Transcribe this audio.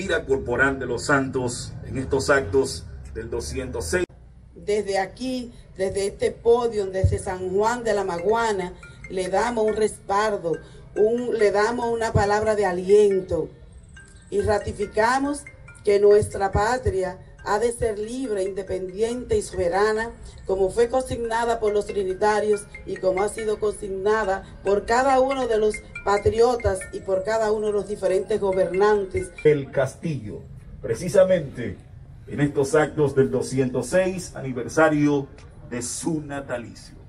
vida corporal de los santos en estos actos del 206. Desde aquí, desde este podio, desde San Juan de la Maguana, le damos un respaldo, le damos una palabra de aliento y ratificamos que nuestra patria ha de ser libre, independiente y soberana, como fue consignada por los trinitarios y como ha sido consignada por cada uno de los patriotas y por cada uno de los diferentes gobernantes. El Castillo, precisamente en estos actos del 206 aniversario de su natalicio.